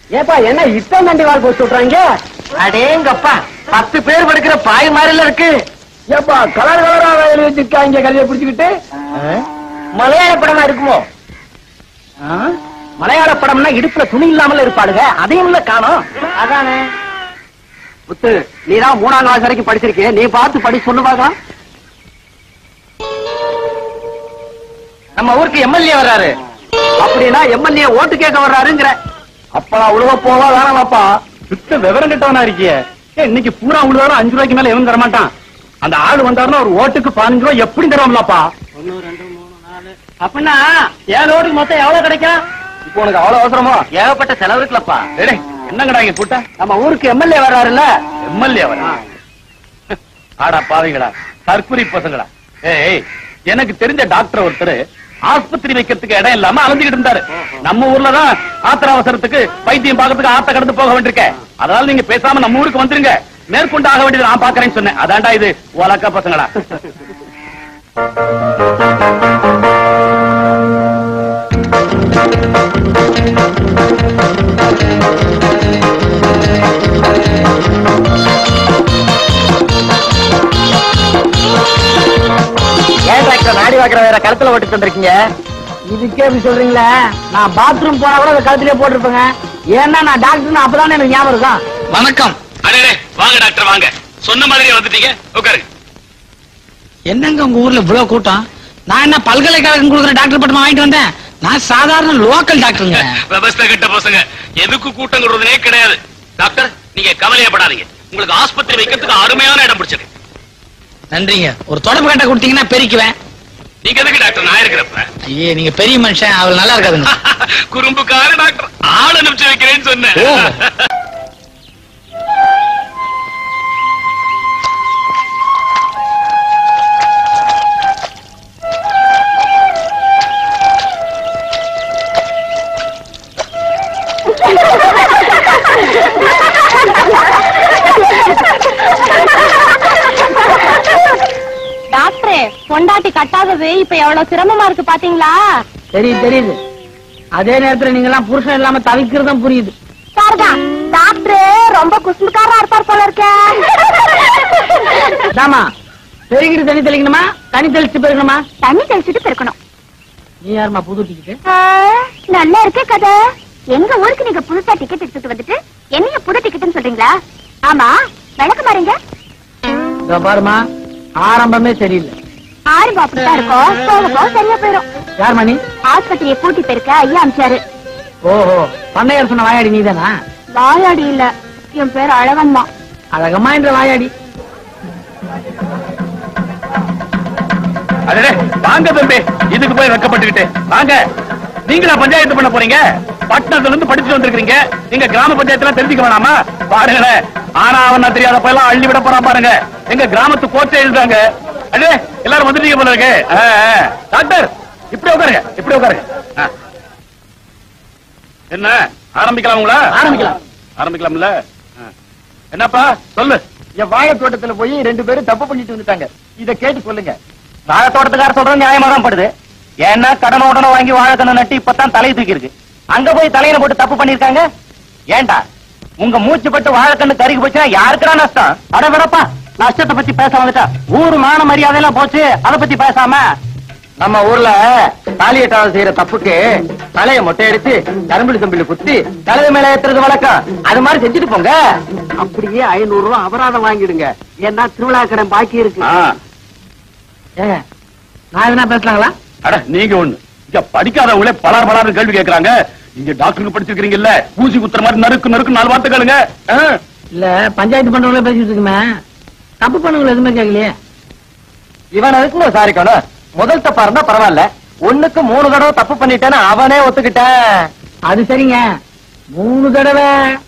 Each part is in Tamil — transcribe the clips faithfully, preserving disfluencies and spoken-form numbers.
ஏப்பா என்ன இத்தனை தண்டி வாழ் போட்டு விட்டுறாங்க? அடேங்கப்பா, பத்து பேர் படுக்கிற பாய் மாதிரில இருக்கு. ஏப்பா கலர் கலரா எழுதி வச்சிருக்காங்க கல்வியை பிடிச்சுக்கிட்டு. மலையாள படமா இருக்குமோ? மலையாள படம்னா இடுப்புல துணி இல்லாமல இருப்பாளுங்க, அதையும் காணும். அதானே. முத்து, நீதான் மூணாம் கிளாஸ் வரைக்கும் படிச்சிருக்கே, நீ பார்த்து படி சொல்லு பார்க்கலாம். நம்ம ஊருக்கு எம்எல்ஏ வர்றாரு. அப்படின்னா எம்எல்ஏ ஓட்டு கேட்க வர்றாருங்கிற. அப்பா உழுவ போவா வேணாமாப்பா, சுத்த விவரம் கிட்டவனா இருக்கிய. இன்னைக்கு பூரா உழுவாரம் அஞ்சு ரூபாய்க்கு மேல எவன் தரமாட்டான். அந்த ஆளு வந்தாருன்னா ஒரு ஓட்டுக்கு பதினஞ்சு ரூபாய் எப்படி தருவாங்களாப்பா? ஒன்னு ரெண்டு மூணு நாலு அப்படின்னா ஏழு ஓட்டுக்கு மொத்தம் எவ்வளவு கிடைக்கும்? இப்போ உனக்கு அவ்வளவு அவசரமா? ஏகப்பட்ட செலவு இருக்குல்லப்பா. என்னங்கடா இங்க கூட்ட? நம்ம ஊருக்கு எம்எல்ஏ வர்றாருல்ல. எம்எல்ஏ வரா? ஆடா பாவீங்களா, தற்குறி பசங்களா. ஏய், எனக்கு தெரிஞ்ச டாக்டர் ஒருத்தர் ஆஸ்பத்திரி வைக்கிறதுக்கு இடம் இல்லாம அலைஞ்சிட்டு இருந்தாரு. நம்ம ஊர்லதான் ஆத்திர அவசரத்துக்கு வைத்தியம் பார்க்கறதுக்கு ஆத்த கடந்து போக வேண்டியிருக்கேன். அதனால நீங்க பேசாம நம்ம ஊருக்கு வந்துருங்க, மேற்கொண்டு ஆக வேண்டியது நான் பாக்குறேன்னு சொன்னேன். அதான்டா இது உலக்க பசங்களா. ஏன் டாக்டர் நாடி வாக்குற வேற கழுத்துல ஓட்டு தந்திருக்கீங்க? இதுக்கே எப்படி சொல்றீங்களா? நான் பாத்ரூம் போனா கூட கழுத்திலே போட்டிருப்பேங்க. ஏன்னா நான் டாக்டர் அப்பதானே எனக்கு ஞாபகம் இருக்கும். வணக்கம். அடே வாங்க டாக்டர் வாங்க, சொன்ன மாதிரியே வந்துட்டீங்க, உட்காருங்க. என்னங்க உங்க ஊர்ல இவ்வளவு கூட்டம்? நான் என்ன பல்கலைக்கழகம் கொடுக்குற டாக்டர் பட்டம் வாங்கிட்டு வந்தேன்? நான் சாதாரண லோக்கல் டாக்டருங்க. விவசாய கிட்ட பசங்க எதுக்கு கூட்டங்கிறதுனே கிடையாது. டாக்டர் நீங்க கவலையப்படாதீங்க, உங்களுக்கு ஆஸ்பத்திரி வைக்கிறதுக்கு அருமையான இடம் பிடிச்சிருக்கு. நன்றிங்க. ஒரு தொடர்பு கட்ட கொடுத்தீங்கன்னா பெருக்குவேன். நீங்க எதுக்கு டாக்டர் நான் இருக்கிறப்ப? ஐயே, நீங்க பெரிய மனுஷன், அவள் நல்லா இருக்காதுங்க. குறும்புக்கார டாக்டர், ஆள் அனுப்பிச்சு வைக்கிறேன்னு சொன்னேன். டாக்டரே, பொண்டாட்டி கட்டாதது இப்ப எவ்வளவு சிரமமா இருக்கு பாத்தீங்களா? தெரியுது தெரியுது. அதே நேரத்துல நீங்க எல்லாம் புருஷன் இல்லாம தவிக்கிறதும் புரியுது. சரிதான், டாக்டர் ரொம்ப குசும்புக்காரா இருப்பார் போல இருக்க. ஆமா, பெருகிட்டு தண்ணி தெளிக்கணுமா தண்ணி தெளிச்சு பெருக்கணுமா? தண்ணி தெளிச்சுட்டு பெருக்கணும். நீ யாருமா புது டிக்கெட்? நல்லா இருக்கே கதை. எங்க ஊருக்கு நீங்க புதுசா டிக்கெட் எடுத்துட்டு வந்துட்டு என்னைய புது டிக்கெட்னு சொல்றீங்களா? ஆமா, விளக்கு மாறீங்க. பாருமா, ஆரம்பமே சரியில்லை. ஆரம்பம் அப்படித்தான் இருக்கும், போக போக சரியா போயிடும். யார் மணி? ஆஸ்பத்திரியை கூட்டி பெருக்க ஐயா அமிச்சாரு. ஓஹோ, பண்ணையார் சொன்ன வாயாடி நீதானா? வாயாடி இல்ல, என் பேர் அழகம்மா. அழகம்மா என்ற வாயாடி. அடே வாங்க தம்பி, இதுக்கு போய் வெக்கப்பட்டுக்கிட்டு வாங்க. நீங்களா பஞ்சாயத்து பண்ண போறீங்க? பட்டணத்துல இருந்து படிச்சுட்டு வந்திருக்கீங்க, நீங்க கிராம பஞ்சாயத்துல தெரிஞ்சுக்க வேணாமா? பாருங்களேன், ஆனா அவன் தெரியாத போயெல்லாம் அள்ளி விட போறான் பாருங்க. எங்க கிராமத்து கோச்சை எழுதுறாங்க. அடே எல்லாரும் வந்துட்டீங்க போல இருக்கு. டாக்டர் இப்படி உட்காருங்க, இப்படி உட்காருங்க. என்ன ஆரம்பிக்கலாம்ங்களா? ஆரம்பிக்கலாம். ஆரம்பிக்கலாம்ல? என்னப்பா சொல்லு. என் வாழை தோட்டத்துல போய் ரெண்டு பேரும் தப்பு பண்ணிட்டு வந்துட்டாங்க, இத கேட்டு சொல்லுங்க. வாழை தோட்டத்துக்கார சொல்றது நியாயமா தான் படுது. ஏன்னா கடன் உடனே வாங்கி வாழைக்கண்ணை நட்டு இப்பதான் தலையை தூக்கி இருக்கு. அங்க போய் தலையில போட்டு தப்பு பண்ணிருக்காங்க. ஏண்டா உங்க மூச்சு பட்டு வாழைக்கண்ணு கருகி போச்சுன்னா யாருக்குடா நஷ்டம்? அட விடப்பா, நஷ்டத்தை பத்தி பேச வந்துட்டா ஊரு மான மரியாதை எல்லாம் போச்சு. அதை பத்தி பேசாம நம்ம ஊர்ல தாலியட்டாவது செய்யற தப்புக்கு தலையை மொட்டை அடிச்சு கரும்பிளி தம்பிளி குத்தி தலையை மேல ஏத்துறது வழக்கம். அது மாதிரி செஞ்சுட்டு போங்க. அப்படியே ஐநூறு ரூபாய் அபராதம் வாங்கிடுங்க, ஏன்னா திருவிழா கடன் பாக்கி இருக்கு. ஏங்க நான் எதுனா பேசலாங்களா? அட நீங்க ஒண்ணு, இங்க படிக்காதவங்களே பலார் பலார் கேள்வி கேட்கறாங்க. இங்க டாக்டருக்கு படிச்சிருக்கீங்கல்ல, ஊசி குத்துற மாதிரி நறுக்கு நறுக்கு நாலு வார்த்தை கேளுங்க. இல்ல பஞ்சாயத்து பண்றவங்களே பேசிட்டு இருக்குமே, தப்பு பண்ணவங்களை எதுவுமே கேட்கலையே. இவன் அதுக்கு சாரிக்கணும். முதல் தப்பா இருந்தா பரவாயில்ல, ஒண்ணுக்கு மூணு தடவை தப்பு பண்ணிட்டேன்னு அவனே ஒத்துக்கிட்டேன். அது சரிங்க, மூணு தடவை.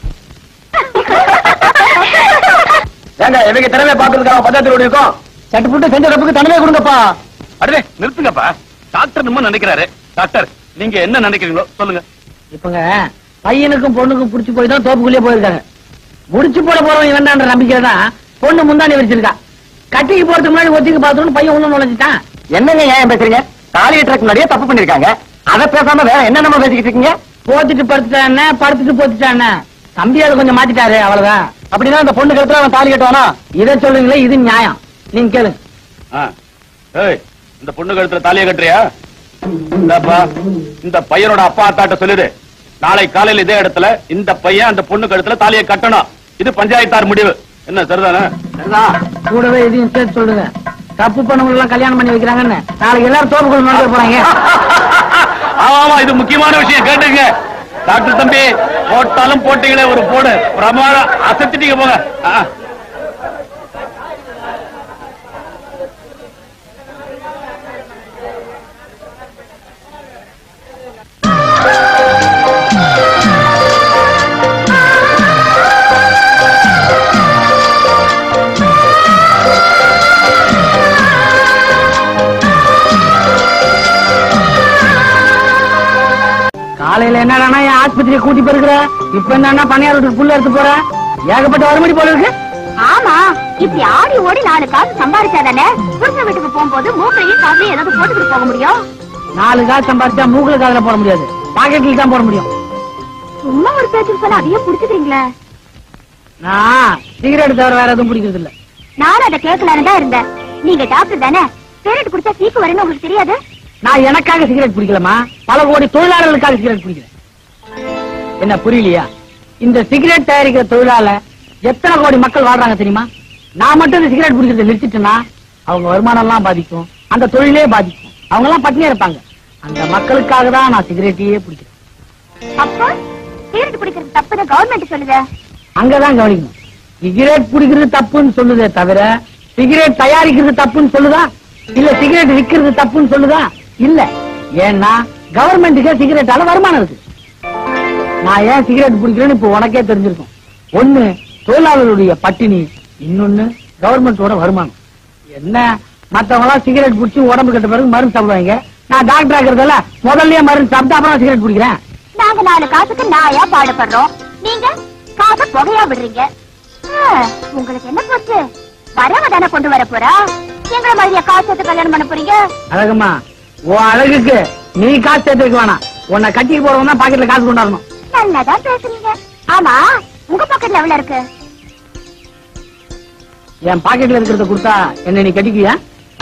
ஏங்க இவங்க திறமையை பாக்குறதுக்காக பஞ்சாயத்து இருக்கோம். சட்டு புட்டு செஞ்ச தப்புக்கு தனிமே கொடுங்கப்பா. அடே நிறுத்துங்கப்பா, டாக்டர் நம்ம நினைக்கிறாரு. டாக்டர் நீங்க என்ன நினைக்கிறீங்களோ சொல்லுங்க. இப்பங்க பையனுக்கும் பொண்ணுக்கும் புடிச்சு போய் தான் தோப்புக்குள்ளே போயிருக்காங்க. முடிச்சு போட போறவன் வேண்டான்ற நம்பிக்கையில தான் பொண்ணு முந்தானி வச்சிருக்கா. கட்டிக்கு போறதுக்கு முன்னாடி ஒத்திக்கு பார்த்தோன்னு பையன் ஒண்ணு நுழைஞ்சிட்டான். என்னங்க ஏன் பேசுறீங்க? தாலி கட்டுறதுக்கு முன்னாடியே தப்பு பண்ணிருக்காங்க, அதை பேசாம வேற என்ன நம்ம பேசிக்கிட்டு இருக்கீங்க? போத்துட்டு படுத்துட்டானே, படுத்துட்டு போத்துட்டானே. தம்பி அதை கொஞ்சம் மாத்திட்டாரு, அவ்வளவுதான். அப்படின்னா அந்த பொண்ணு கழுத்துல அவன் தாலி கட்டுவானா? இதை சொல்லுங்களே, இது நியாயம். நீங்க கேளுங்க. ஆ. ஏய், இந்த பொண்ணு கழுத்துல தாலியை கட்டுறியா? இந்தாப்பா, இந்த பையனோட அப்பா அத்தாட்ட சொல்லிடு, நாளை காலையில் இதே இடத்துல இந்த பையன் அந்த பொண்ணு கழுத்துல தாலியை கட்டணும். இது பஞ்சாயத்தார் முடிவு. என்ன சரிதானே? கூடவே இதையும் சேர்த்து சொல்லுங்க. தப்பு பண்ணவங்க எல்லாம் கல்யாணம் பண்ணி வைக்கிறாங்கன்னு நாளைக்கு எல்லாரும் தோப்புக்குள் நடக்க போறாங்க. ஆமா ஆமா, இது முக்கியமான விஷயம், கேட்டுங்க. டாக்டர் தம்பி, போட்டாலும் போட்டீங்களே ஒரு போடு, பிரமாதம், அசத்திட்டீங்க போங்க. ஆ. காலையில என்னடா என் ஆஸ்பத்திரியை கூட்டி போயிருக்கிற, இப்ப என்ன பணியார் வீட்டுக்கு புள்ள எடுத்து போற, ஏகப்பட்ட வருமடி போல இருக்கு. ஆமா, இப்படி ஆடி ஓடி நாலு காசு சம்பாதிச்சாதானே புருஷன் வீட்டுக்கு போகும்போது மூக்கையும் காசையும் ஏதாவது போட்டுக்கிட்டு போக முடியும். நாலு காசு சம்பாதிச்சா மூக்குல காதுல போட முடியாது, பாக்கெட்ல தான் போட முடியும். சும்மா ஒரு பேச்சு சொல்ல அதையே புடிச்சுக்கிறீங்களே. நான் சிகரெட் தவிர வேற எதுவும் பிடிக்கிறது இல்ல. நானும் அதை கேட்கலான்னு தான் இருந்தேன். நீங்க டாக்டர் தானே, சிகரெட் குடிச்சா சீக்கு வரும்னு உங்களுக்கு தெரியாது? நான் எனக்காக சிகரெட் பிடிக்கலமா, பல கோடி தொழிலாளர்களுக்காக சிகரெட் பிடிக்கிறேன். என்ன புரியலையா? இந்த சிகரெட் தயாரிக்கிற தொழிலால எத்தனை கோடி மக்கள் வாழ்றாங்க தெரியுமா? நான் மட்டும் இந்த சிகரெட் பிடிக்கிறத நிறுத்திட்டேன்னா அவங்க வருமானம் எல்லாம் பாதிக்கும், அந்த தொழிலே பாதிக்கும், அவங்க எல்லாம் பட்டினியா இருப்பாங்க. அந்த மக்களுக்காக தான் நான் சிகரெட்டையே பிடிக்கிறேன். அப்ப சிகரெட் பிடிக்கிறது தப்புன்னு கவர்மெண்ட் சொல்லுது. அங்கதான் கவனிக்கணும். சிகரெட் பிடிக்கிறது தப்புன்னு சொல்லுதே தவிர சிகரெட் தயாரிக்கிறது தப்புன்னு சொல்லுதா? இல்ல சிகரெட் விக்கிறது தப்புன்னு சொல்லுதா? இல்ல. ஏன்னா கவர்மெண்ட்டுக்கே சிகரெட்டால வருமானம் இருக்கு. நான் ஏன் சிகரெட் பிடிக்கிறேன்னு இப்ப உனக்கே தெரிஞ்சிருக்கும். ஒண்ணு தொழிலாளர்களுடைய பட்டினி, இன்னொன்னு கவர்மெண்டோட வருமானம். என்ன மத்தவங்க எல்லாம் சிகரெட் பிடிச்சி உடம்பு கட்ட பிறகு மருந்து சாப்பிடுவாங்க. நான் டாக்டர் ஆகிறதால முதல்லயே மருந்து சாப்பிட்டு அப்புறம் சிகரெட் பிடிக்கிறேன். நாங்க நாலு காசுக்கு நாயா பாடுபடுறோம், நீங்க காசை புகையா விடுறீங்க. உங்களுக்கு என்ன போச்சு? வரவ தானே கொண்டு வர போறா, எங்களை மாதிரியா காசு சேர்த்து கல்யாணம் பண்ண போறீங்க? அழகுமா, உன் அழகுக்கு நீ காசு சேர்த்து வைக்க வேணாம். உன்னை கட்டிக்கு போறவங்க தான் பாக்கெட்ல காசு கொண்டாடணும். நல்லாதான் பேசுறீங்க. ஆமா, உங்க பாக்கெட்ல எவ்வளவு இருக்கு? என் பாக்கெட்ல இருக்கிறத கொடுத்தா என்ன நீ கட்டிக்குவியா?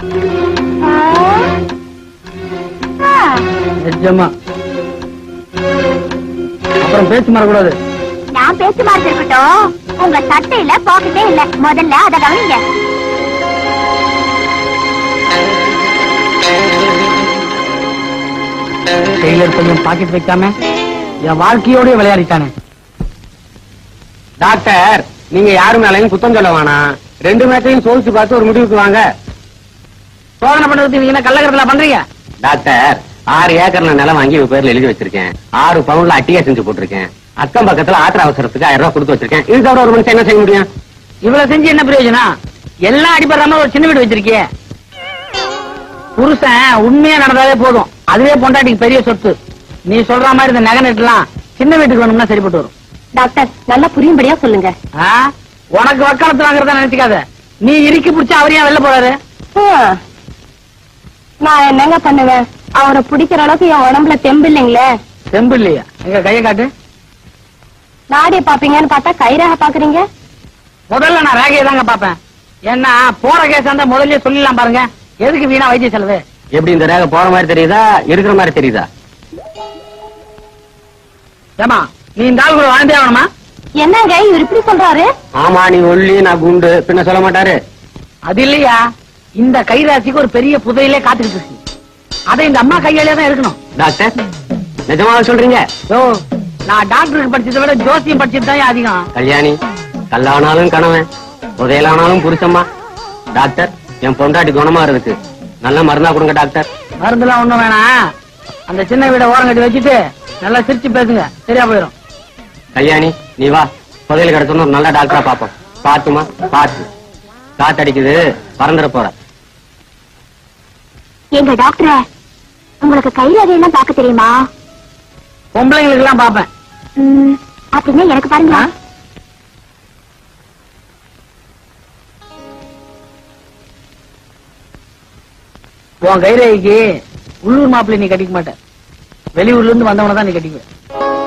நிஜமா. அப்புறம் பேச்சு மாறக்கூடாது. நான் பேச்சு மாறி இருக்கட்டும், உங்க சட்டையில பாக்கெட்டே இல்ல, முதல்ல அதை கவனிங்க. டெய்லர் கொஞ்சம் பாக்கெட் வைக்காம என் வாழ்க்கையோட விளையாடிட்டானே. டாக்டர், நீங்க யாரு மேலையும் குத்தம் சொல்ல வேணாம். ரெண்டு மேட்சையும் சோதிச்சு பார்த்து ஒரு முடிவுக்கு வாங்க. சோதனை பண்றது நீங்க என்ன கள்ளக்கடத்துல பண்றீங்க? டாக்டர், ஆறு ஏக்கர்ல நிலம் வாங்கி இவ பேர்ல எழுதி வச்சிருக்கேன். ஆறு பவுன்ல அட்டியா செஞ்சு போட்டிருக்கேன். அக்கம் பக்கத்துல ஆத்திர அவசரத்துக்கு ஆயிரம் ரூபாய் கொடுத்து வச்சிருக்கேன். இது தவிர ஒரு மனுஷன் என்ன செய்ய முடியும்? இவ்வளவு செஞ்சு என்ன பிரயோஜனம்? எல்லாம் அடிபடாம ஒரு சின்ன வீடு வச்சிருக்கிய. புருஷன் உண்மையா நடந்தாலே போதும், அதுவே பொண்டாட்டிக்கு பெரிய சொத்து. நீ சொல்ற மாதிரி இந்த நகை நெட்டுலாம் சின்ன வீட்டுக்கு வேணும்னா சரிப்பட்டு வரும். டாக்டர், நல்லா புரியும்படியா சொல்லுங்க. உனக்கு வக்காலத்து வாங்குறதா நினைச்சுக்காத. நீ இறுக்கி பிடிச்சா அவரையா வெளில போறாரு? நான் என்னங்க பண்ணுவேன்? அவரை பிடிக்கிற அளவுக்கு என் உடம்புல தெம்பு இல்லைங்களே. தெம்பு இல்லையா? எங்க கையை காட்டு. நாடிய பாப்பீங்கன்னு பார்த்தா கைராக பாக்குறீங்க. முதல்ல நான் ரேகையை தாங்க பாப்பேன். ஏன்னா போற கேஸ் அந்த முதல்ல சொல்லிடலாம் பாருங்க. எதுக்கு வீணா வைத்திய செலவு? எப்படி இந்த ரேகை போற மாதிரி தெரியுதா, இருக்கிற மாதிரி தெரியுதா? ஏமா, நீ இந்த ஆள் கூட வாழ்ந்தே ஆகணுமா? என்னங்க இவர் இப்படி சொல்றாரு? ஆமா, நீ ஒல்லி, நான் குண்டு, பின்ன சொல்ல மாட்டாரு. அது இல்லையா, இந்த கைராசிக்கு ஒரு பெரிய புதையிலே காத்துக்கிட்டு இருக்கு. அதை இந்த அம்மா கையாலே தான் இருக்கணும். டாக்டர், நிஜமாக சொல்றீங்க? ஓ, நான் டாக்டருக்கு படிச்சதை விட ஜோசியம் படிச்சது தான் அதிகம். கல்யாணி, கல்லானாலும் கணவன், புதையலானாலும் புருஷம்மா. டாக்டர், என் பொண்டாட்டி குணமா இருக்கு, நல்ல மருந்தா கொடுங்க டாக்டர். மருந்துலாம் ஒண்ணும் வேணாம். அந்த சின்ன வீட ஓரம் கட்டி வச்சுட்டு நல்லா சிரிச்சு பேசுங்க, சரியா போயிடும். கல்யாணி, நீ வா, புதையல் கிடைச்சோன்னு ஒரு நல்ல டாக்டரா பாப்போம். பாத்துமா, பாத்து. காத்தடிக்குது, பறந்துட போற. எங்க டாக்டர், உங்களுக்கு கைரேகை எல்லாம் பார்க்க தெரியுமா? பொம்பளைங்களுக்கு எல்லாம் பாப்பேன். அப்படின்னா எனக்கு பாருங்க. உன் கைரேகைக்கு உள்ளூர் மாப்பிள்ளை நீ கட்டிக்க மாட்ட, வெளியூர்ல இருந்து வந்தவன தான் நீ கட்டிக்குவ.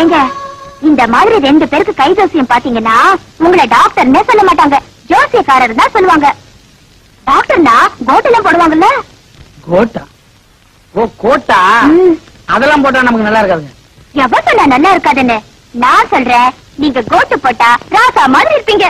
ஏங்க இந்த மாதிரி ரெண்டு பேருக்கு கை ஜோசியம் பாத்தீங்கன்னா உங்களை டாக்டர்னே சொல்ல மாட்டாங்க, ஜோசியக்காரர் தான் சொல்லுவாங்க. டாக்டர்னா கோட்டெல்லாம் போடுவாங்கல்ல. கோட்டா? ஓ கோட்டா, அதெல்லாம் போட்டா நமக்கு நல்லா இருக்காதுங்க. எவன் சொன்னா நல்லா இருக்காதுன்னு? நான் சொல்றேன், நீங்க கோட்டு போட்டா ராசா மாதிரி இருப்பீங்க.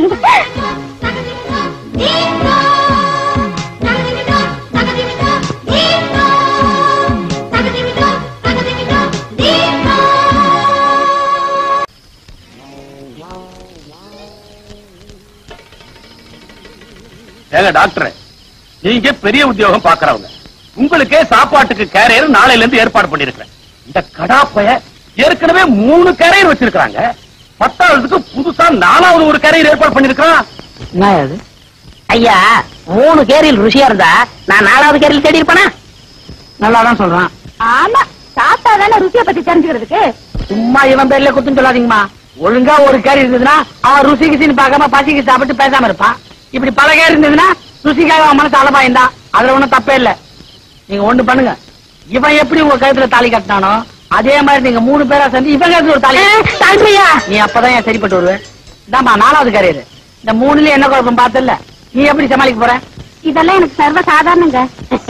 ஏங்க டாக்டர், நீங்க பெரிய உத்தியோகம் பாக்குறவங்க, உங்களுக்கே சாப்பாட்டுக்கு கேரியர் நாளையில இருந்து ஏற்பாடு பண்ணிருக்கிறேன். இந்த கடாப்பைய ஏற்கனவே மூணு கேரியர் வச்சிருக்காங்க, பத்தாவதுக்கு புதுசா நாலாவது ஒரு கேரியர் ஏற்பாடு பண்ணிருக்கான். என்ன அது? ஐயா, மூணு கேரியில் ருசியா இருந்தா நான் நாலாவது கேரியில் தேடி இருப்பேனா? நல்லாதான் சொல்றான். ஆமா, சாப்பிட்டா தானே ருசியை பத்தி தெரிஞ்சுக்கிறதுக்கு. சும்மா இவன் பேர்ல குத்துன்னு சொல்லாதீங்கம்மா. ஒழுங்கா ஒரு கேரி இருந்ததுன்னா அவன் ருசி கிசின்னு பார்க்காம பசிக்கு சாப்பிட்டு பேசாம இருப்பான். இப்படி பல கேரி இருந்ததுன்னா ருசிக்காக அவன் மனசு அலபாயந்தா, அதுல ஒண்ணும் தப்பே இல்ல. நீங்க ஒண்ணு பண்ணுங்க, இவன் எப்படி உங்க கழுத்துல தாலி கட்டினானோ அதே மாதிரி நீங்க மூணு பேரா சேர்ந்து இவன் கழுத்துல ஒரு தாலி. நீ அப்பதான் என் சரிப்பட்டு வருவேன். இதாம்மா நாலாவது கேரியர். இந்த மூணுல என்ன குழப்பம் பார்த்தல, நீ எப்படி சமாளிக்க போற? இதெல்லாம் எனக்கு சர்வ சாதாரணங்க.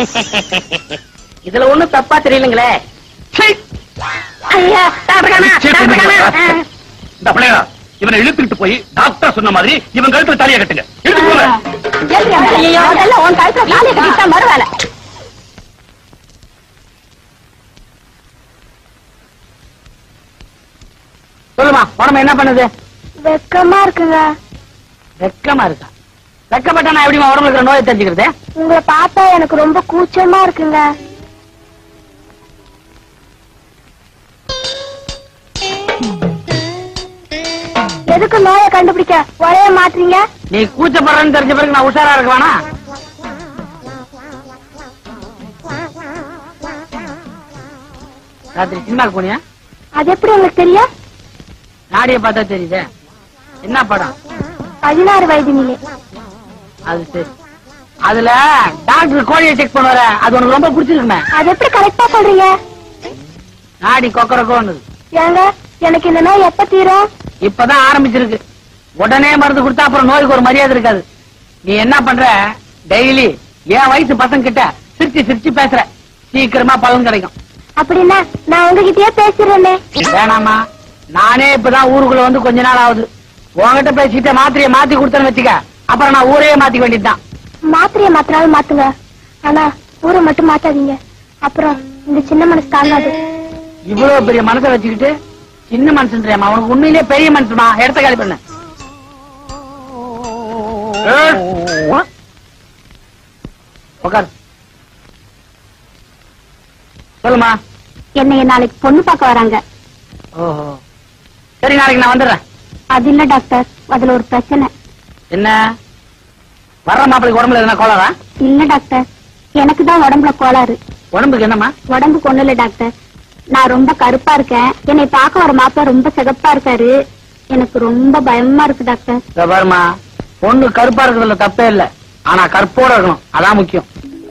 இதுல ஒண்ணும் தப்பா தெரியலங்களே. ஐயா, இந்த பிள்ளையா, இவனை இழுத்துக்கிட்டு போய் டாக்டர் சொன்ன மாதிரி இவன் கழுத்துல தாலியை கட்டுங்க. இழுத்து போங்க. அதெல்லாம் உன் கழுத்துல தாலியை கட்டிட்டா மறுவேலை. சொல்லுமா, உடம்பு என்ன பண்ணுது? வெக்கமா இருக்குங்க. வெக்கமா இருக்கா? வெக்கப்பட்டா நான் எப்படிமா உடம்புல இருக்கிற நோயை தெரிஞ்சுக்கிறது? உங்களை பார்த்தா எனக்கு ரொம்ப கூச்சமா இருக்குங்க. எதுக்கு நோயை கண்டுபிடிக்க ஒரே மாற்றீங்க? நீ கூச்சப்படுறன்னு தெரிஞ்ச பிறகு நான் உஷாரா இருக்க வேணா? ராத்திரி சினிமாக்கு போனியா? அது எப்படி உங்களுக்கு தெரியும்? நாடிய பார்த்தா தெரியுதே. என்ன படம்? பதினாறு வயது நிலை. அது சரி. அதுல டாக்டர் கோழியை செக் பண்ணுவார, அது உனக்கு ரொம்ப பிடிச்சிருக்குமே. அது எப்படி கரெக்டா சொல்றீங்க? நாடி கொக்கரக்கோன்னு. ஏங்க, எனக்கு இந்த நோய் எப்ப தீரும்? இப்பதான் ஆரம்பிச்சிருக்கு. உடனே மருந்து கொடுத்தா அப்புறம் நோய்க்கு ஒரு மரியாதை இருக்காது. நீ என்ன பண்ற, டெய்லி என் வயசு பசங்க கிட்ட சிரிச்சு சிரிச்சு பேசுற, சீக்கிரமா பலன் கிடைக்கும். அப்படின்னா நான் உங்ககிட்டயே பேசுறேனே. வேணாமா, நானே இப்பதான் ஊருக்குள்ள வந்து கொஞ்ச நாள் ஆகுது. உங்ககிட்ட பேசிட்டு மாத்திரையை மாத்தி கொடுத்தேன்னு வச்சுக்க, அப்புறம் நான் ஊரையே மாத்திக்க வேண்டியதுதான். மாத்திரையை மாத்தினாலும் மாத்துங்க, ஆனா ஊரை மட்டும் மாத்தாதீங்க. அப்புறம் இந்த சின்ன மனசு தாங்காது. இவ்வளவு பெரிய மனசை வச்சுக்கிட்டு சின்ன மனுஷன் அவனுக்கு உண்மையிலே பெரிய மனுஷமா? இடத்த காலி பண்ண. உட்கார். சொல்லுமா. என்னைய நாளைக்கு பொண்ணு பார்க்க வராங்க. ஓஹோ, சரி, நாளைக்கு நான் வந்துடுறேன். அது இல்ல டாக்டர், அதுல ஒரு பிரச்சனை. என்ன? வர்ற மாப்பிளைக்கு உடம்புல எதுனா கோளாரா? இல்ல டாக்டர், எனக்கு தான் உடம்புல கோளாறு. உடம்புக்கு என்னமா? உடம்புக்கு ஒண்ணு இல்ல டாக்டர், நான் ரொம்ப கருப்பா இருக்கேன். என்னை பார்க்க வர மாப்பிள ரொம்ப சிகப்பா இருக்காரு. எனக்கு ரொம்ப பயமா இருக்கு டாக்டர். பாருமா, பொண்ணு கருப்பா இருக்கிறதுல தப்பே இல்ல, ஆனா கற்போட இருக்கணும், அதான் முக்கியம்.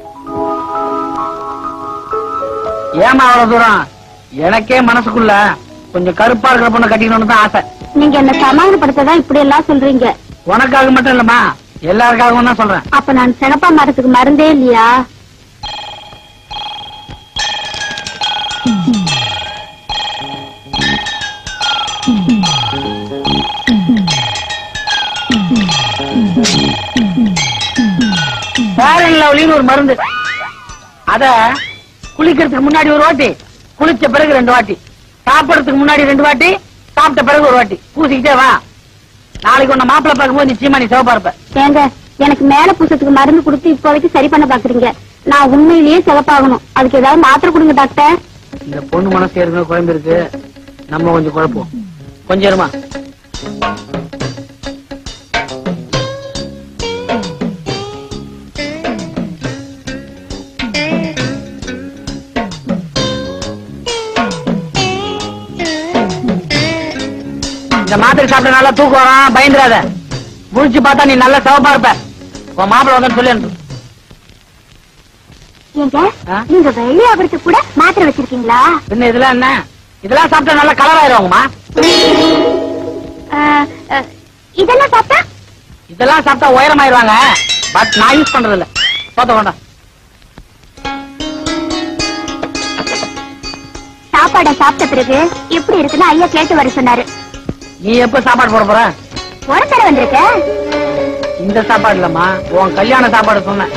ஏமா அவ்வளவு தூரம்? எனக்கே மனசுக்குள்ள கொஞ்சம் கருப்பா இருக்கிற பொண்ணு கட்டிக்கணும்னு தான் ஆசை. நீங்க என்ன சமாதானப்படுத்ததான் இப்படி எல்லாம் சொல்றீங்க. உனக்காக மட்டும் இல்லம்மா, எல்லாருக்காகவும் தான் சொல்றேன். அப்ப நான் சிகப்பா மாறதுக்கு மருந்தே இல்லையா? பேரன்லவ்லின்னு ஒரு மருந்து, அத குளிக்கிறதுக்கு முன்னாடி ஒரு வாட்டி, குளிச்ச பிறகு ரெண்டு வாட்டி, சாப்பிடறதுக்கு முன்னாடி ரெண்டு வாட்டி, சாப்பிட்ட பிறகு ஒரு வாட்டி பூசிக்கிட்டே வா. நாளைக்கு உன்ன மாப்பிள்ள பார்க்கும்போது நிச்சயமா நீ சிவப்பா இருப்ப. ஏங்க, எனக்கு மேல பூசத்துக்கு மருந்து கொடுத்து இப்போதைக்கு சரி பண்ண பாக்குறீங்க. நான் உண்மையிலேயே சிவப்பாகணும், அதுக்கு ஏதாவது மாத்திரை கொடுங்க டாக்டர். இந்த பொண்ணு மனசு ஏற்கனவே குழம்பு இருக்கு, நம்ம கொஞ்சம் குழப்போம். கொஞ்சம் இருமா. இந்த மாத்திரை சாப்பிட்ட நல்லா தூக்கம் வரும், பயந்துடாத. முடிச்சு பார்த்தா நீ நல்லா சிவப்பா இருப்ப. உன் மாப்பிள்ள வந்து சொல்லி அனுப்பு. ஏங்க, நீங்க வெள்ளி ஆபரத்துக்கு கூட மாத்திரை வச்சிருக்கீங்களா? என்ன இதெல்லாம் என்ன? இதெல்லாம் சாப்பிட்டா நல்லா கலர் ஆயிருவாங்கம்மா. இதெல்லாம் சாப்பிட்டா இதெல்லாம் சாப்பிட்டா உயரமாயிருவாங்க. பட் நான் யூஸ் பண்றது இல்ல. போத வேண்டாம். சாப்பாட சாப்பிட்ட பிறகு எப்படி இருக்குன்னு ஐயா கேட்டு வர சொன்னாரு. நீ எப்ப சாப்பாடு போட போற? ஒரு தடவை வந்திருக்க. இந்த சாப்பாடு இல்லம்மா, உன் கல்யாண சாப்பாடு சொன்னேன்.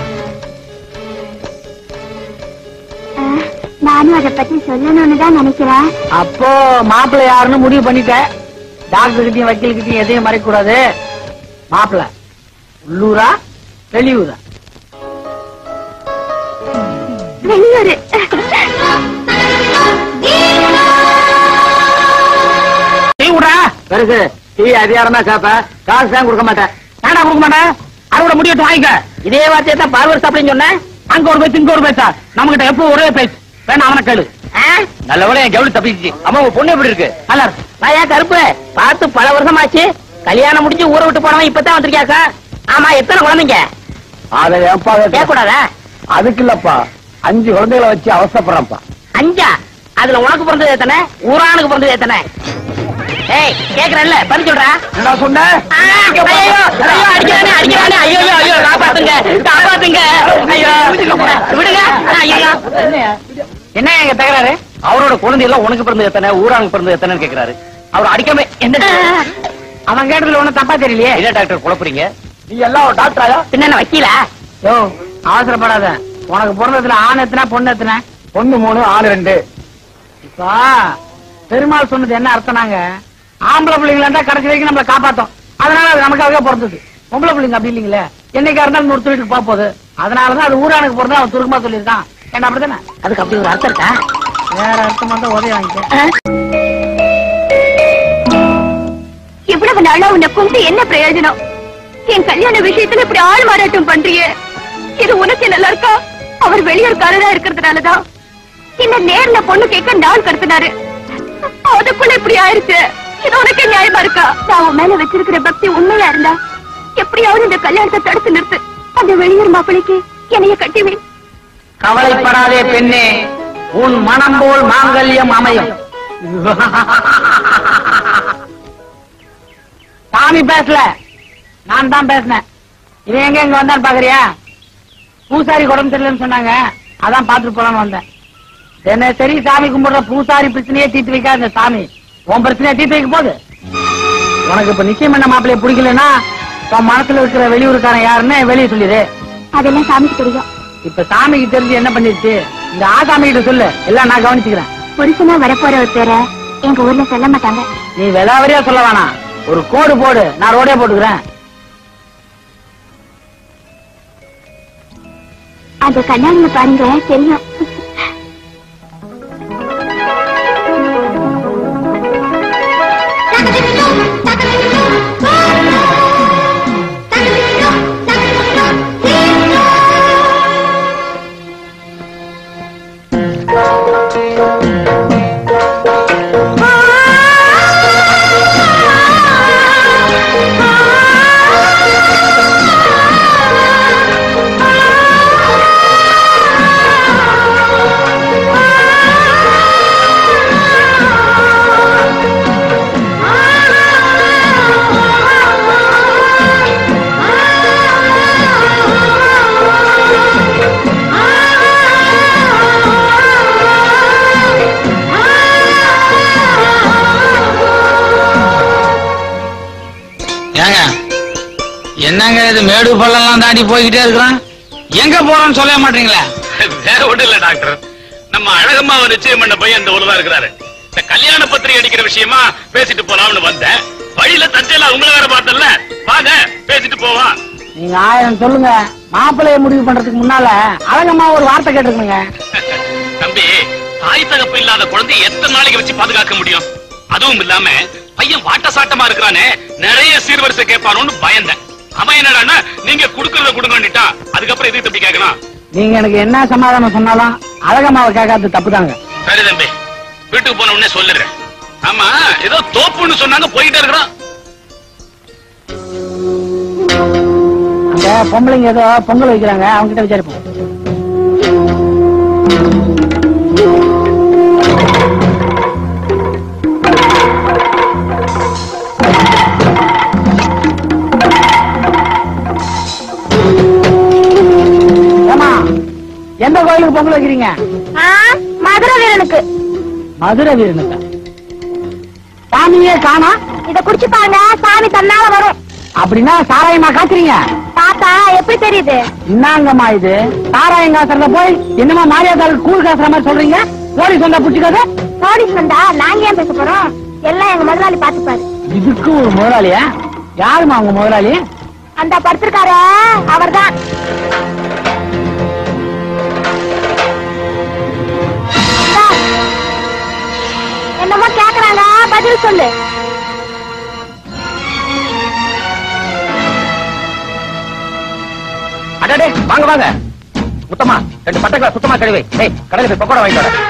நானும் அதை பத்தி சொல்லணும்னு தான் நினைக்கிறேன். அப்போ மாப்பிள்ளை யாருன்னு முடிவு பண்ணிட்டேன். டாக்டர் கிட்டையும் வக்கீல் கிட்டையும் எதையும் மறைக்க கூடாது. மாப்பிள்ளை உள்ளூரா வெளியூரா? வெளியூரு. டீ விடுறா பெருசு. டீ அதிகாரமா சாப்ப, காசு தான் கொடுக்க மாட்டேன். நானா கொடுக்க மாட்டேன். அறுவடை முடிவிட்டு வாங்கிக்க. இதே வார்த்தையை தான் பார்வர் சாப்பிடுன்னு சொன்னேன். அங்க ஒரு பேச்சு இங்க ஒரு பேச்சா? நம்ம கிட்ட எப்போ ஒரே பேச்சு. வேணா அவனை கேளு. நல்ல வேலை என் கவுளி தப்பிச்சு. அம்மா உங்க பொண்ணு எப்படி இருக்கு? நல்லா இருக்கு. நான் ஏன் கருப்பு பார்த்து பல வருஷம் ஆச்சு. கல்யாணம் முடிஞ்சு ஊரை விட்டு போனவன் இப்பதான் வந்திருக்கியாக்கா. ஆமா, எத்தனை குழந்தைங்க? அதை ஏன்பா கேட்க கூடாதா? அதுக்கு இல்லப்பா, அஞ்சு குழந்தைகளை வச்சு அவசரப்படுறப்பா. அஞ்சா? அதுல உனக்கு பிறந்தது எத்தனை? ஊரானுக்கு பிறந்தது எத்தனை? ஏய் கேக்குறல்ல, பதில் சொல்றா. என்ன சொன்ன? ஐயோ ஐயோ அடிக்கிறானே அடிக்கிறானே. ஐயோ ஐயோ காப்பாத்துங்க காப்பாத்துங்க. ஐயோ விடுங்க. ஐயோ என்ன எங்க தகராறு? அவரோட குழந்தை எல்லாம் உனக்கு பிறந்தது எத்தனை, ஊரானுக்கு பிறந்தது எத்தனைன்னு கேக்குறாரு. அவர் அடிக்காம என்ன? அவன் கேட்டதுல ஒண்ணும் தப்பா தெரியலையே. என்ன டாக்டர் குழப்பறீங்க? நீ எல்லாம் ஒரு டாக்டராயா? பின்ன வக்கீலா? யோ அவசரப்படாத. உனக்கு பிறந்ததுல ஆண் எத்தனை பொண்ணு எத்தனை? பொண்ணு மூணு ஆணு ரெண்டு. இப்ப பெருமாள் சொன்னது என்ன அர்த்தம்னாங்க, ஆம்பளை பிள்ளைங்களா இருந்தா கடைசி வரைக்கும் நம்மளை காப்பாத்தோம். அதனால அது நமக்காக பிறந்தது. பொம்பளை பிள்ளைங்க அப்படி இல்லைங்களே, என்னைக்கா இருந்தாலும் ஒரு வீட்டுக்கு போக போகுது. அதனாலதான் அது ஊரானுக்கு பிறந்தா அவன் சுருக்கமா சொல்லியிருக்கான். என்ன அப்படித்தானே? அதுக்கு அப்படி ஒரு அர்த்தம் இருக்கா? வேற அர்த்தமா தான் உதவி வாங்கிக்க. இவ்வளவு நாளா உன்னை கும்பிட்டு என்ன பிரயோஜனம்? என் கல்யாண விஷயத்துல இப்படி ஆள் மாறாட்டம் பண்றியே, இது உனக்கு நல்லா இருக்கா? அவர் வெளியூர்காரரா இருக்கிறதுனாலதான் என்ன நேர்ல பொண்ணு கேட்க நாள் கடத்தினாரு. அதுக்குள்ள இப்படி ஆயிருச்சு. இது உனக்கு நியாயமா இருக்கா? நான் உன் மேல வச்சிருக்கிற பக்தி உண்மையா இருந்தா எப்படியாவது இந்த கல்யாணத்தை தடுத்து நிறுத்து. அந்த வெளியூர் மாப்பிளைக்கு என்னைய கட்டிவி. கவலைப்படாதே பெண்ணே, உன் மனம் போல் மாங்கல்யம் அமையும். சாமி பேசல, நான் தான் பேசினேன். இவன் எங்க இங்க வந்தான்னு பாக்குறியா? பூசாரி உடம்பு தெரியலன்னு சொன்னாங்க, அதான் பாத்துட்டு போலான்னு வந்தேன். என்ன சரி, சாமி கும்பிடுற பூசாரி பிரச்சனையே தீர்த்து வைக்காத இந்த சாமி உன் பிரச்சனையை தீர்த்து வைக்க போகுது. உனக்கு இப்ப நிச்சயம் பண்ண மாப்பிள்ளைய பிடிக்கலன்னா உன் மனசுல இருக்கிற வெளியூருக்காரன் யாருன்னு வெளியே சொல்லிடு. அதெல்லாம் சாமிக்கு தெரியும். இப்ப சாமிக்கு தெரிஞ்சு என்ன பண்ணிருச்சு? இந்த ஆசாமி கிட்ட சொல்லு, எல்லாம் நான் கவனிச்சுக்கிறேன். புருஷனா வரப்போற ஒரு பேரை எங்க ஊர்ல சொல்ல மாட்டாங்க. நீ விலாவரியா சொல்ல வேணாம், ஒரு கோடு போடு, நான் ரோடே போட்டுக்கிறேன். அந்த கண்ணாடியை பாருங்க, தெரியும். என்னங்க இது மேடு பள்ளம் தாண்டி போய்கிட்டே இருக்கிறான்? எங்க போறோம்னு சொல்ல மாட்டீங்களா? வேற ஒண்ணு இல்ல டாக்டர், நம்ம அழகம்மாவை நிச்சயம் பண்ண பையன் இந்த ஊர்ல இருக்கிறாரு. இந்த கல்யாண பத்திரிகை அடிக்கிற விஷயமா பேசிட்டு போலாம்னு வந்தேன். வழியில தஞ்சையில உங்களை வேற பார்த்தல, வாங்க பேசிட்டு போவான். நீங்க ஆயிரம் சொல்லுங்க, மாப்பிள்ளைய முடிவு பண்றதுக்கு முன்னால அழகம்மா ஒரு வார்த்தை கேட்டுருக்குங்க. தம்பி, தாய் தகப்பு இல்லாத குழந்தை எத்தனை நாளைக்கு வச்சு பாதுகாக்க முடியும்? அதுவும் இல்லாம பையன் வாட்ட சாட்டமா இருக்கிறானே, நிறைய சீர்வரிசை கேட்பானு பயந்தேன். அவன் என்னடா நீங்க குடுக்கறத குடுங்கன்னுட்டா, அதுக்கப்புறம் எதுக்கு தம்பி கேட்கணும்? நீங்க எனக்கு என்ன சமாதானம் சொன்னாலும் அழகம்மாவை கேட்காது தப்புதாங்க. சரி தம்பி, வீட்டுக்கு போன உடனே சொல்லிடுறேன். ஆமா, ஏதோ தோப்புன்னு சொன்னாங்க, போயிட்டே இருக்கிறான். அந்த பொம்பளைங்க ஏதோ பொங்கல் வைக்கிறாங்க, அவங்க கிட்ட விசாரிப்போம். எந்த கோயிலுக்கு பொங்கல் வைக்கிறீங்க? மதுரை வீரனுக்கு. மதுரை வீரனுக்கா? சாமியே காணா. இத குடிச்சு பாருங்க, சாமி தன்னால வரும். அப்படின்னா சாராயமா காத்துறீங்க? தாத்தா எப்படி தெரியுது? என்னங்கம்மா இது? சாராயம் காசுறத போய் என்னமா மாரியாதாளுக்கு கூழ் காசுற மாதிரி சொல்றீங்க? போலீஸ் வந்தா புடிச்சுக்காது. போலீஸ் வந்தா நாங்க ஏன் பேச போறோம்? எல்லாம் எங்க முதலாளி பாத்துப்பாரு. இதுக்கு ஒரு முதலாளியா? யாருமா உங்க முதலாளி? அந்த படுத்திருக்காரு அவர்தான். என்னமோ கேக்குறாங்க, பதில் சொல்லு. அடடே வாங்க வாங்க. முத்தமா ரெண்டு பட்டை சுத்தமா கழுவி. ஏய் கடையில போய் பக்கோடா வாங்கிட்டு வர.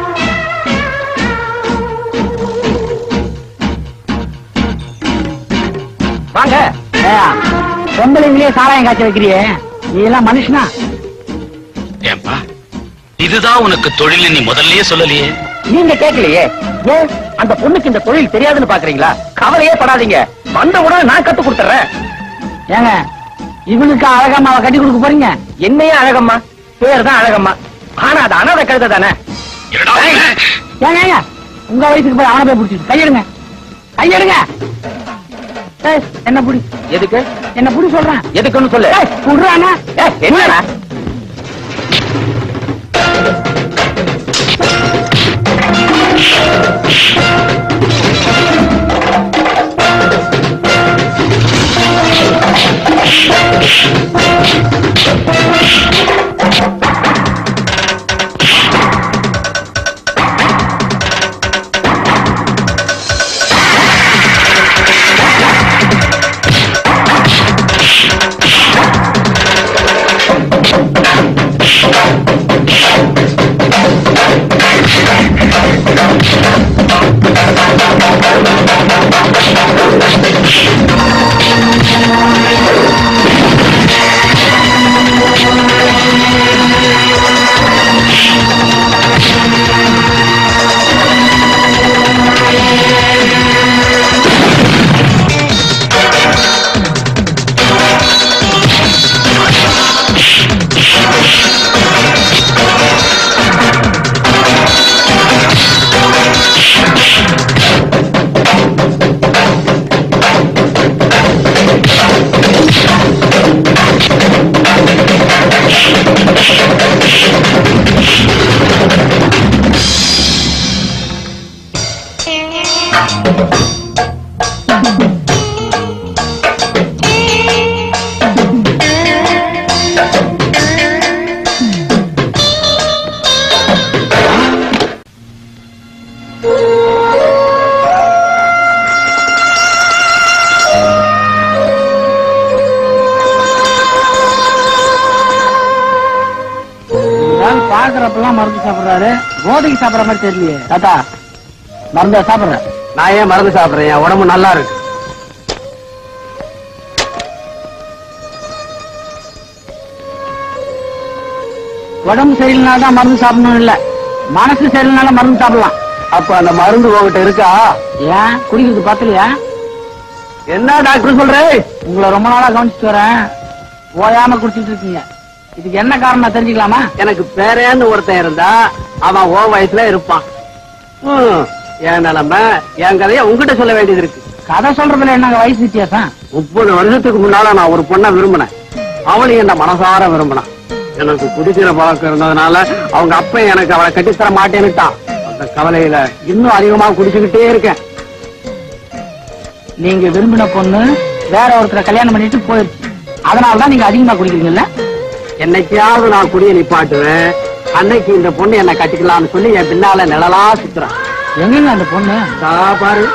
வாங்க. பொம்பளைங்களே சாராயம் காய்ச்ச வைக்கிறியே, நீ எல்லாம் மனுஷனா? ஏன்பா இதுதான் உனக்கு தொழில் நீ முதல்லயே சொல்லலையே? நீங்க கேட்கலையே. ஏன் அந்த பொண்ணுக்கு இந்த தொழில் தெரியாதுன்னு பாக்குறீங்களா? கவலையே படாதீங்க, வந்த உடனே நான் கத்து கொடுத்துறேன். ஏங்க இவனுக்கு அழகம்மாவை கட்டி கொடுக்க போறீங்க? என்னையே அழகம்மா, பேர் தான் அழகம்மா. ஆனா அது அனாதை கழுத தானே. ஏங்க ஏங்க உங்க வயசுக்கு போய் அவனை போய் பிடிச்சிட்டு கையெடுங்க, கையெடுங்க. என்ன புடி? எதுக்கு என்ன புடி சொல்றேன்? எதுக்குன்னு சொல்லு. குடுறானா? என்னடா பாக்குறப்பெல்லாம் மருந்து சாப்பிடுறாரு, போதைக்கு சாப்பிடுற மாதிரி தெரியலையே. தாத்தா மருந்த சாப்பிடுறேன். நான் ஏன் மருந்து சாப்பிடுறேன்? என் உடம்பு நல்லா இருக்கு. உடம்பு சரியில்லைனாதான் மருந்து சாப்பிடணும் இல்ல, மனசு சரியில்லைனாலும் மருந்து சாப்பிடலாம். அப்ப அந்த மருந்து உங்ககிட்ட இருக்கா? ஏன் குடிக்கிறது பத்தலையா? என்ன டாக்டர் சொல்ற? உங்களை ரொம்ப நாளா கவனிச்சுட்டு வரேன், ஓயாம குடிச்சிட்டு இருக்கீங்க. இதுக்கு என்ன காரணம் தெரிஞ்சுக்கலாமா? எனக்கு பேரேன்னு ஒருத்தன் இருந்தா அவன் ஓ வயசுல இருப்பான். என் நிலைமை என் கதைய உங்ககிட்ட சொல்ல வேண்டியது இருக்கு. கதை சொல்றதுல என்ன வயசு வித்தியாசம்? முப்பது வருஷத்துக்கு முன்னால நான் ஒரு பொண்ணை விரும்பினேன். அவளையும் என்ன மனசார விரும்பினான். எனக்கு குடிக்கிற பழக்கம் இருந்ததுனால அவங்க அப்ப எனக்கு அவளை கட்டித்தர மாட்டேன்னுட்டான். அந்த கவலையில இன்னும் அதிகமா குடிச்சுக்கிட்டே இருக்கேன். நீங்க விரும்பின பொண்ணு வேற ஒருத்தரை கல்யாணம் பண்ணிட்டு போயிடுச்சு, அதனாலதான் நீங்க அதிகமா குடிக்கிறீங்கல்ல? என்னைக்காவது நான் குடிய நிப்பாட்டுவேன், அன்னைக்கு இந்த பொண்ணு என்ன கட்டிக்கலாம்னு சொல்லி என் பின்னால நிழலா சுத்துறான். எங்க அந்த பொண்ணு? பாரு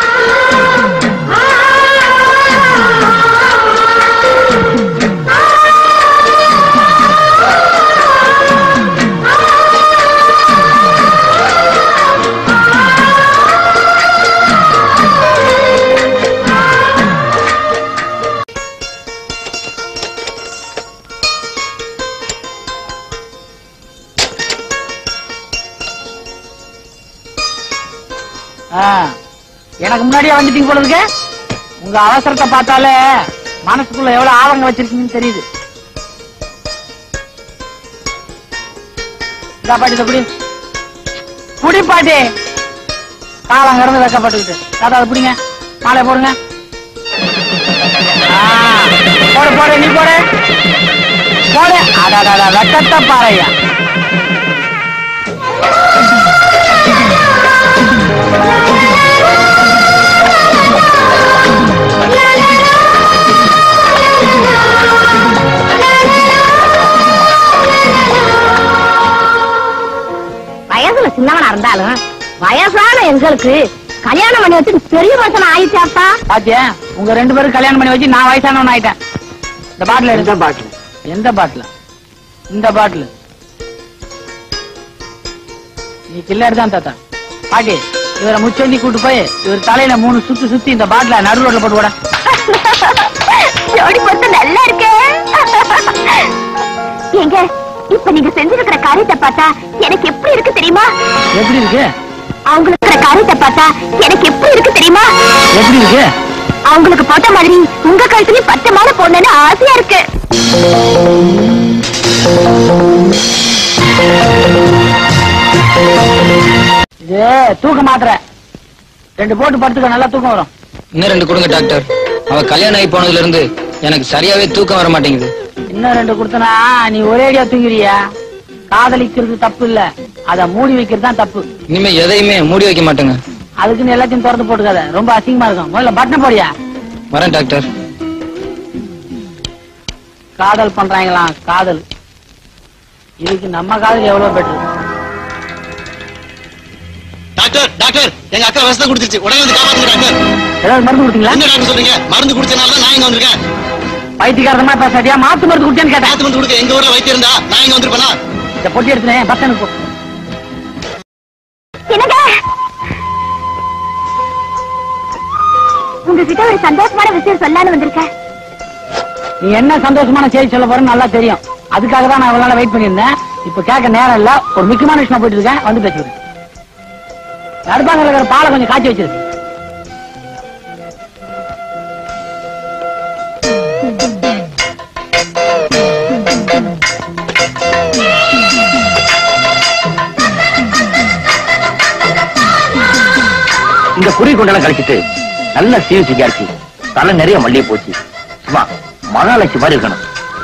எனக்கு முன்னாடியே வந்துட்டீங்க போல இருக்கு. உங்க அவசரத்தை பார்த்தாலே மனசுக்குள்ள எவ்வளவு ஆவங்க வச்சிருக்கீங்கன்னு தெரியுது. இதா பாட்டி இதை குடி குடி பாட்டி. காலம் கடந்து வைக்கப்பட்டுக்கிட்டு தாத்தா அதை பிடிங்க. மாலை போடுங்க. போடு போடு நீ போடு போடு. அடாடா வெக்கத்தை பாறையா. வயசுல சின்னவனா இருந்தாலும் வயசான எங்களுக்கு கல்யாணம் பண்ணி வச்சு பெரிய மனுஷன் ஆயிட்டாப்பா. பாத்தியா உங்க ரெண்டு பேரும் கல்யாணம் பண்ணி வச்சு நான் வயசானவன் ஆயிட்டேன். இந்த பாட்டில் எந்த பாட்டில்? எந்த பாட்டில்? இந்த பாட்டில். நீ கில்லாடி தான் தாத்தா. பாட்டி இவரை முச்சந்தி கூட்டு போய் இவர் தலையில மூணு சுத்தி சுத்தி இந்த பாட்டில நடு ரோட்ல போட்டு விட. ஜோடி பொறுத்து நல்லா இருக்கு. எங்க இப்ப நீங்க செஞ்சிருக்கிற காரியத்தை பார்த்தா எனக்கு எப்படி இருக்கு தெரியுமா? எப்படி இருக்கு? அவங்களுக்கு இருக்கிற காரியத்தை பார்த்தா எனக்கு எப்படி இருக்கு தெரியுமா? எப்படி இருக்கு? அவங்களுக்கு போட்ட மாதிரி உங்க கழுத்துலயும் பத்து மாலை போடணும்னு ஆசையா இருக்கு. இது தூக்க மாத்திர ரெண்டு போட்டு படுத்துக்க நல்லா தூக்கம் வரும். இன்னும் ரெண்டு கொடுங்க டாக்டர். அவ கல்யாணம் ஆகி போனதுல இருந்து எனக்கு சரியாவே தூக்கம் வர மாட்டேங்குது. இன்னும் ரெண்டு கொடுத்தனா நீ ஒரே அடியா தூங்கிறியா? காதலிக்கிறது தப்பு இல்ல, அத மூடி வைக்கிறது தான் தப்பு. இனிமே எதையுமே மூடி வைக்க மாட்டேங்க. அதுக்குன்னு எல்லாத்தையும் திறந்து போட்டுக்காத, ரொம்ப அசிங்கமா இருக்கும். முதல்ல பட்டனை போடியா. வரேன் டாக்டர். காதல் பண்றாங்களாம் காதல். இதுக்கு நம்ம காதல் எவ்வளவு பெட்ரு. டாக்டர் டாக்டர் எங்க அக்கா விஷத்தை குடிச்சிருச்சு, உடனே வந்து காப்பாத்துங்க டாக்டர். ஏதாவது மருந்து கொடுத்தீங்களா? என்ன டாக்டர் சொல்றீங்க? மருந்து குடிச்சனால தான் நான் இங்க வந்திருக்கேன். பைத்தியக்காரமா பேசாட்டியா? மாத்து மருந்து குடிச்சேன்னு கேட்டேன். மாத்து மருந்து கொடுக்க எங்க ஊர்ல வைத்தியம் இருந்தா நான் இங்க வந்திருப்பேனா? இந்த பொட்டி எடுத்துனேன் பட்டனுக்கு போ. என்னங்க உங்ககிட்ட ஒரு சந்தோஷமான விஷயம் சொல்லலான்னு வந்திருக்கேன். நீ என்ன சந்தோஷமான செய்தி சொல்ல போறன்னு நல்லா தெரியும். அதுக்காக தான் நான் இவ்வளவு நாளா வெயிட் பண்ணியிருந்தேன். இப்ப கேட்க நேரம் இல்ல, ஒரு முக்கியமான விஷயமா போயிட்டு இருக்கேன், வந்து பேசுறேன். நடுப்பாங்க இருக்கிற பாலை கொஞ்சம் காய்ச்சி வச்சிருக்கு. இந்த புரி கொண்டெல்லாம் கழிச்சிட்டு நல்ல சீவு சிக்காரிச்சு தலை நிறைய மல்லிகை போச்சு. சும்மா மகாலட்சுமி மாதிரி இருக்கணும்.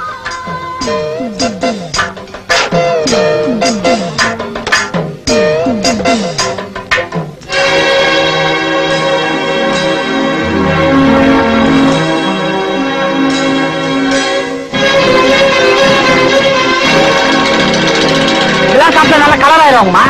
இதெல்லாம் சாப்பிட்டா நல்லா கலர் ஆயிடுவாங்கம்மா.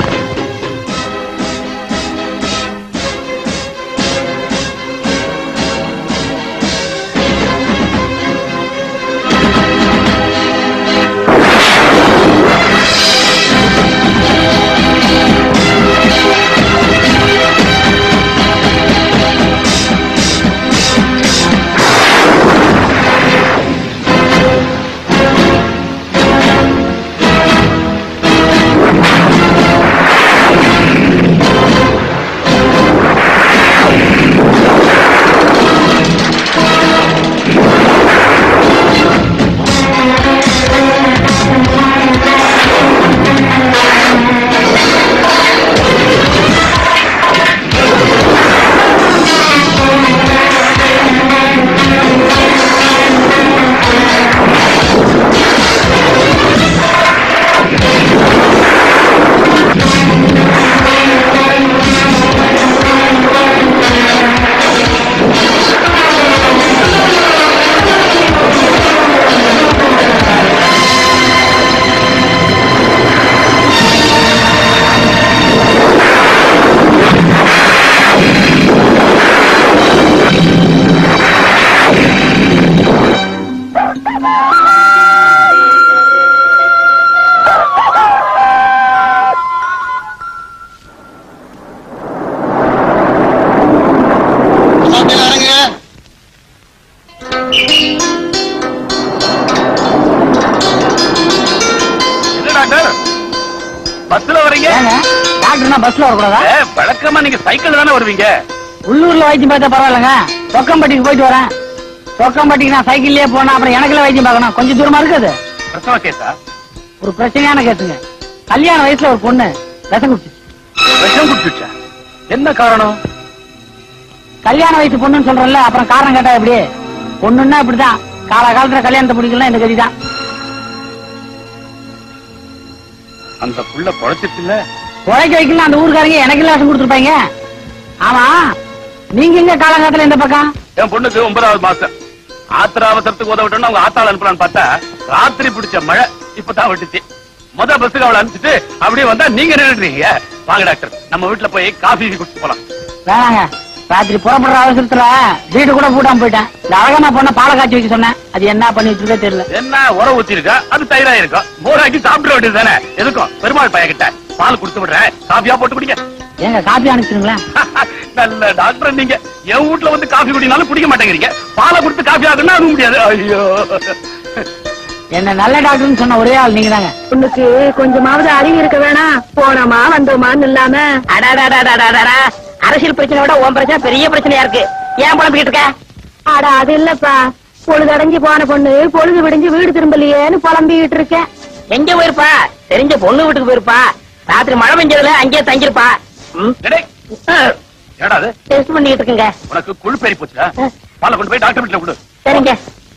பஸ்ல வரீங்க? டாக்டர்னா பஸ்ல வரக்கூடாதா? வழக்கமா நீங்க சைக்கிள் தானே வருவீங்க. உள்ளூர்ல வைத்தியம் பார்த்தா பரவாயில்லைங்க. சொக்கம்பட்டிக்கு போயிட்டு வரேன். சொக்கம்பட்டிக்கு நான் சைக்கிள்லயே போனா அப்புறம் எனக்குள்ள வைத்தியம் பார்க்கணும். கொஞ்சம் தூரமா இருக்குது. பிரசவ கேஸா? ஒரு பிரச்சனையான கேஸுங்க. கல்யாண வயசுல ஒரு பொண்ணு விஷம் குடிச்சு. விஷம் குடிச்சுச்சா? என்ன காரணம்? கல்யாண வயசு பொண்ணுன்னு சொல்றேன்ல, அப்புறம் காரணம் கேட்டா எப்படி? பொண்ணுன்னா இப்படிதான், காலகாலத்துல கல்யாணத்தை முடிக்கலாம் இந்த கதிதான். அந்த புள்ள பொழைச்சிட்டு இல்ல? உழைக்க வைக்கலாம் அந்த ஊருக்காரங்க எனக்கு இல்ல விஷம் கொடுத்துருப்பாங்க. ஆமா, நீங்க எங்க காலகாலத்துல இந்த பக்கம்? என் பொண்ணுக்கு ஒன்பதாவது மாசம். ஆத்திர அவசரத்துக்கு உதவிட்டோம்னு அவங்க ஆத்தாள் அனுப்பலான்னு பார்த்தா ராத்திரி பிடிச்ச மழை இப்பதான் விட்டுச்சு. முத பஸ்ஸுக்கு அவளை அனுப்பிச்சிட்டு அப்படியே வந்தா நீங்க நின்றுட்டீங்க. வாங்க டாக்டர், நம்ம வீட்டுல போய் காஃபி குடிச்சு போலாம். வேணாங்க, ராத்திரி புறப்படுற அவசரத்துல வீடு கூட பூட்டாம போயிட்டேன். இந்த அழகான பொண்ண பாலை காய்ச்சி வைக்க சொன்னேன், அது என்ன பண்ணி வச்சிருக்கே தெரியல. என்ன உரம் ஊத்தி இருக்கா? அது தயிரா இருக்கும். மோராக்கி சாப்பிட வேண்டியது தானே. எதுக்கும் பெருமாள் பையன்கிட்ட பால் கொடுத்து விடுறேன், காஃபியா போட்டு குடிக்க. ஏங்க காப்பி அனுப்பிச்சிருங்களேன். நல்ல டாக்டர் நீங்க. என் வீட்டுல வந்து காஃபி குடினாலும் குடிக்க மாட்டேங்கிறீங்க. பாலை கொடுத்து காஃபி ஆகுன்னா அது முடியாது. ஐயோ, என்ன நல்ல டாக்டர்னு சொன்ன ஒரே ஆள் நீங்க தாங்க. உனக்கு கொஞ்சமாவது அறிவு இருக்க வேணாம். போனோமா வந்தோமான்னு இல்லாம. அடாடாடாடாடாடா, அரசியல் பிரச்சனை விட உன் பிரச்சனை பெரிய பிரச்சனையா இருக்கு. ஏன் புலம்பிக்கிட்டு இருக்க? அட அது இல்லப்பா, பொழுது அடைஞ்சு போன பொண்ணு பொழுது விடிஞ்சு வீடு திரும்பலையேன்னு புலம்பிக்கிட்டு இருக்கேன். எங்க போயிருப்பா? தெரிஞ்ச பொண்ணு வீட்டுக்கு போயிருப்பா. ராத்திரி மழை பெஞ்சதுல அங்கேயே தங்கிருப்பா. ஏடாது டெஸ்ட் பண்ணிட்டு இருக்குங்க. உனக்கு குழுப்பேறி போச்சா? பாலை கொண்டு போய் டாக்டர் வீட்டுல கொடு. சரிங்க.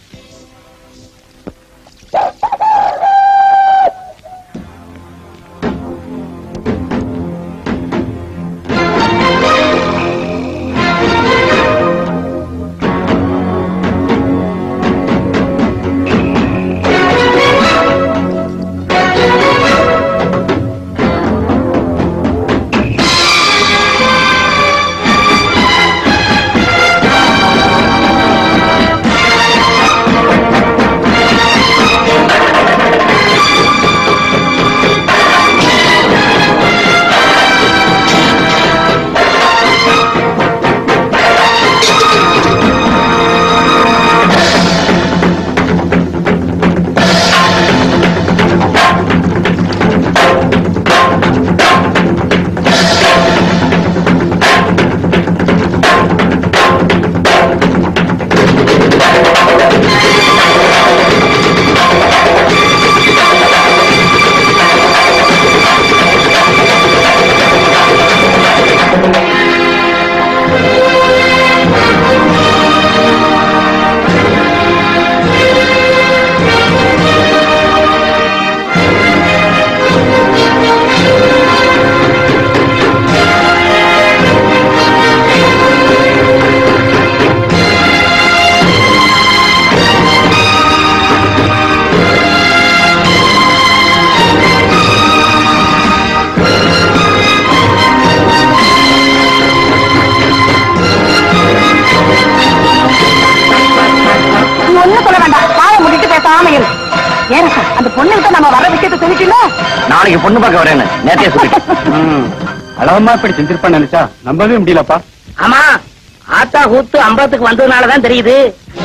அந்த பொண்ணுகிட்ட நம்ம வர விஷயத்தை சொல்லிக்கல. நாளைக்கு பொண்ணு பார்க்க வரேன்னு நேத்தையே சொல்லிட்டேன். அளவமா இப்படி செஞ்சிருப்பான்னு நினைச்சா நம்பவே முடியலப்பா. ஆமா, ஆத்தா கூத்து ஐம்பதுக்கு வந்ததுனாலதான் தெரியுது.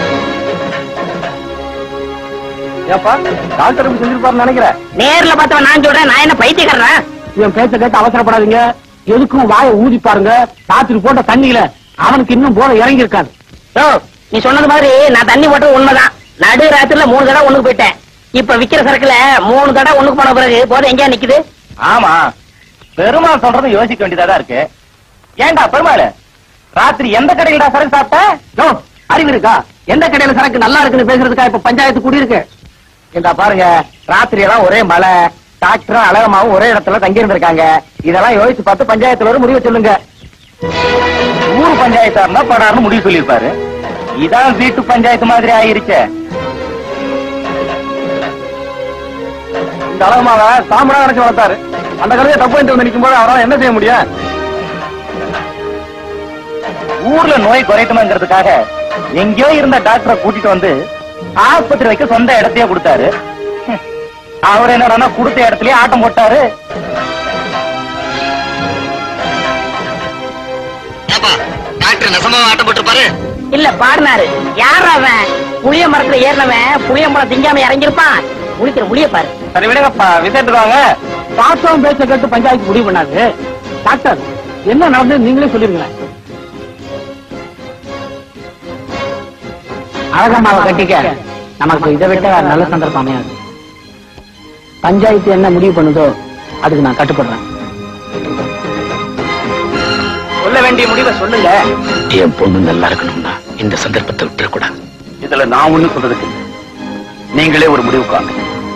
ஏப்பா டாக்டர் செஞ்சிருப்பாருன்னு நினைக்கிறேன். நேர்ல பார்த்தவன் நான் சொல்றேன், நான் என்ன பைத்தியக்காரன்? இவன் பேச்ச கேட்டு அவசரப்படாதீங்க. எதுக்கும் வாயை ஊதி பாருங்க. ராத்திரி போட்ட தண்ணியில அவனுக்கு இன்னும் போல இறங்கி இருக்காது. நீ சொன்னது மாதிரி நான் தண்ணி போட்டது உண்மைதான். நடு ராத்திரில மூணு தடவை ஒண்ணுக்கு போயிட்டேன். இப்ப விக்கிற சரக்குல மூணு தடவை ஒண்ணுக்கு போன பிறகு போதும் எங்கேயா நிக்குது? ஆமா, பெருமாள் சொல்றது யோசிக்க வேண்டியதா இருக்கு. ஏண்டா பெருமாள், ராத்திரி எந்த கடையில சரக்கு சாப்பிட்ட? அறிவு இருக்கா? எந்த கடையில சரக்கு நல்லா இருக்குன்னு பேசுறதுக்கா இப்ப பஞ்சாயத்து கூடி இருக்கு? இந்த பாருங்க, ராத்திரி எல்லாம் ஒரே மழை, டாக்டரும் அழகமாவும் ஒரே இடத்துல தங்கி இருந்திருக்காங்க. இதெல்லாம் யோசிச்சு பார்த்து பஞ்சாயத்துல ஒரு முடிவு சொல்லுங்க. ஊர் பஞ்சாயத்தா இருந்தா படாருன்னு முடிவு சொல்லியிருப்பாரு. இதான் வீட்டு பஞ்சாயத்து மாதிரி ஆயிருச்சு. இந்த அழகமாவ சாம்பரா நினைச்சு வளர்த்தாரு. அந்த காலத்துல தப்பு வந்து நிற்கும் போது அவரால் என்ன செய்ய முடியும்? ஊர்ல நோய் குறைக்கணுங்கிறதுக்காக எங்கேயோ இருந்த டாக்டரை கூட்டிட்டு வந்து ஆஸ்பத்திரி வைக்க சொந்த இடத்தையே கொடுத்தாரு. அவர் என்னடா கொடுத்த இடத்துலயே ஆட்டம் போட்டாரு. டாக்டர் நெசமா ஆட்டம் போட்டுருப்பாரு. இல்ல பாடினாரு. யார் அவன்? புளிய மரத்துல ஏறினவன் புளிய மரம் திங்காம இறங்கிருப்பான். முடிக்கிற முடிய பாரு. சரி விடுங்கப்பா, விசேஷத்துக்கு வாங்க. பார்த்தவன் பேச்ச கேட்டு பஞ்சாயத்து முடிவு பண்ணாது. டாக்டர் என்ன நடந்தது நீங்களே சொல்லிருங்களேன். அழகம்மாவை கட்டிக்க நமக்கு இதை விட்ட நல்ல சந்தர்ப்பம் அமையாது. பஞ்சாயத்து என்ன முடிவு பண்ணுதோ அதுக்கு நான் கட்டுப்படுறேன். சொல்ல வேண்டிய முடிவை சொல்லுங்க. என் பொண்ணு நல்லா இருக்கணும்னா இந்த சந்தர்ப்பத்தை விட்டுறக்கூடாது. இதுல நான் ஒண்ணு சொல்றதுக்கு இல்லை. நீங்களே ஒரு முடிவு காங்க.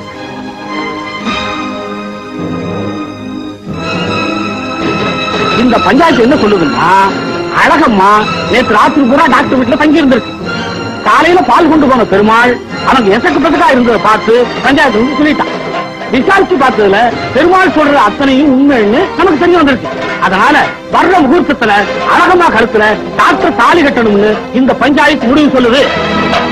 இந்த பஞ்சாயத்து என்ன சொல்லுதுன்னா, அழகம்மா நேற்று ராத்திரி பூரா டாக்டர் வீட்டுல தங்கி இருந்திருக்கு. காலையில பால் கொண்டு போன பெருமாள் அவனுக்கு எசக்கு பசக்கா இருந்ததை பார்த்து பஞ்சாயத்து வந்து சொல்லிட்டான். விசாரிச்சு பார்த்ததுல பெருமாள் சொல்ற அத்தனையும் உண்மைன்னு நமக்கு தெரிய வந்திருக்கு. அதனால வர்ற முகூர்த்தத்துல அழகம்மா கழுத்துல டாக்டர் தாலி கட்டணும்னு இந்த பஞ்சாயத்து முடிவு சொல்லுது.